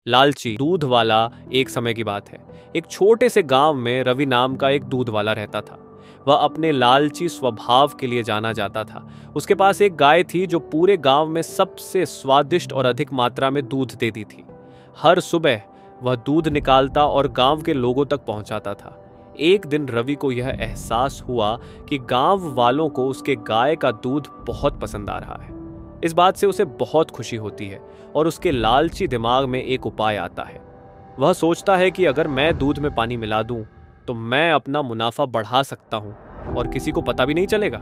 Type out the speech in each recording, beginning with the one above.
लालची दूध वाला। एक समय की बात है, एक छोटे से गांव में रवि नाम का एक दूध वाला रहता था। वह अपने लालची स्वभाव के लिए जाना जाता था। उसके पास एक गाय थी जो पूरे गांव में सबसे स्वादिष्ट और अधिक मात्रा में दूध देती थी। हर सुबह वह दूध निकालता और गांव के लोगों तक पहुंचाता था। एक दिन रवि को यह एहसास हुआ कि गांव वालों को उसके गाय का दूध बहुत पसंद आ रहा है। इस बात से उसे बहुत खुशी होती है और उसके लालची दिमाग में एक उपाय आता है। वह सोचता है कि अगर मैं दूध में पानी मिला दूं तो मैं अपना मुनाफा बढ़ा सकता हूं और किसी को पता भी नहीं चलेगा।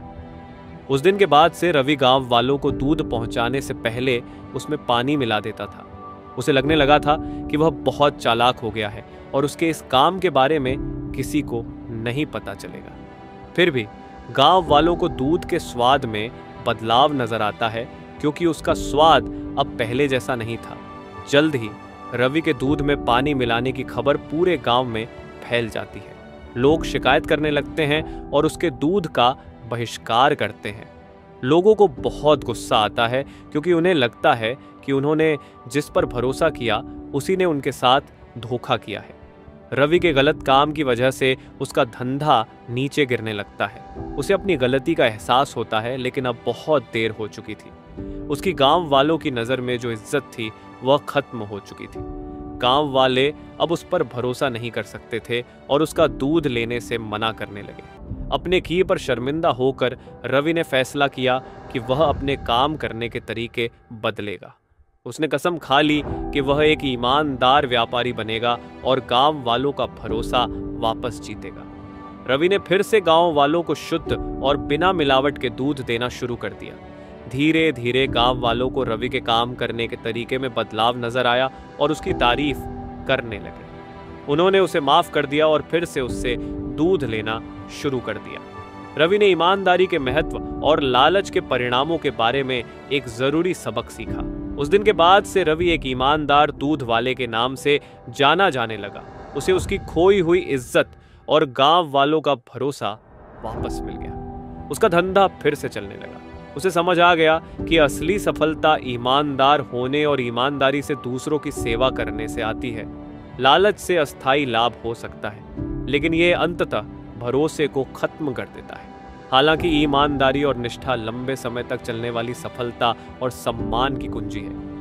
उस दिन के बाद से रवि गांव वालों को दूध पहुंचाने से पहले उसमें पानी मिला देता था। उसे लगने लगा था कि वह बहुत चालाक हो गया है और उसके इस काम के बारे में किसी को नहीं पता चलेगा। फिर भी गांव वालों को दूध के स्वाद में बदलाव नजर आता है, क्योंकि उसका स्वाद अब पहले जैसा नहीं था। जल्द ही रवि के दूध में पानी मिलाने की खबर पूरे गांव में फैल जाती है। लोग शिकायत करने लगते हैं और उसके दूध का बहिष्कार करते हैं। लोगों को बहुत गुस्सा आता है, क्योंकि उन्हें लगता है कि उन्होंने जिस पर भरोसा किया उसी ने उनके साथ धोखा किया है। रवि के गलत काम की वजह से उसका धंधा नीचे गिरने लगता है। उसे अपनी गलती का एहसास होता है, लेकिन अब बहुत देर हो चुकी थी। उसकी गांव वालों की नज़र में जो इज्जत थी वह खत्म हो चुकी थी। गांव वाले अब उस पर भरोसा नहीं कर सकते थे और उसका दूध लेने से मना करने लगे। अपने किए पर शर्मिंदा होकर रवि ने फैसला किया कि वह अपने काम करने के तरीके बदलेगा। उसने कसम खा ली कि वह एक ईमानदार व्यापारी बनेगा और गांव वालों का भरोसा वापस जीतेगा। रवि ने फिर से गांव वालों को शुद्ध और बिना मिलावट के दूध देना शुरू कर दिया। धीरे धीरे गांव वालों को रवि के काम करने के तरीके में बदलाव नजर आया और उसकी तारीफ करने लगे। उन्होंने उसे माफ कर दिया और फिर से उससे दूध लेना शुरू कर दिया। रवि ने ईमानदारी के महत्व और लालच के परिणामों के बारे में एक जरूरी सबक सीखा। उस दिन के बाद से रवि एक ईमानदार दूध वाले के नाम से जाना जाने लगा। उसे उसकी खोई हुई इज्जत और गांव वालों का भरोसा वापस मिल गया। उसका धंधा फिर से चलने लगा। उसे समझ आ गया कि असली सफलता ईमानदार होने और ईमानदारी से दूसरों की सेवा करने से आती है। लालच से अस्थायी लाभ हो सकता है, लेकिन यह अंततः भरोसे को खत्म कर देता है। हालांकि ईमानदारी और निष्ठा लंबे समय तक चलने वाली सफलता और सम्मान की कुंजी है।